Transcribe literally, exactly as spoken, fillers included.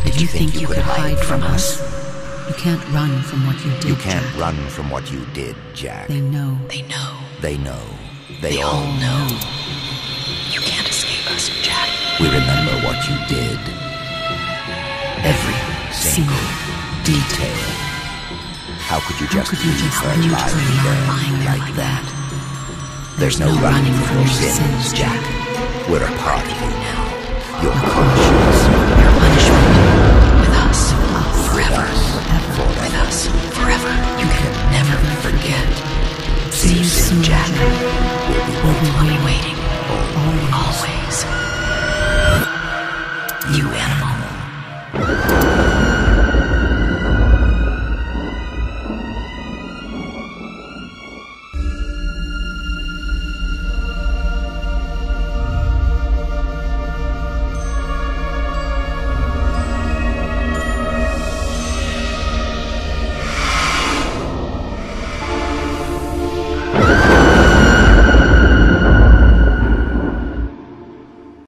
Did you think you could hide from us? You can't run from what you did, You can't Jack. run from what you did, Jack. They know. They know. They know. They, They all all know. know. You can't escape us, Jack. We remember what you did. Every single detail. How could you How just could you leave just her leave lying her there lying there like like that? that? There's no running from your sins, Jack. We're a part of you now. Your conscience.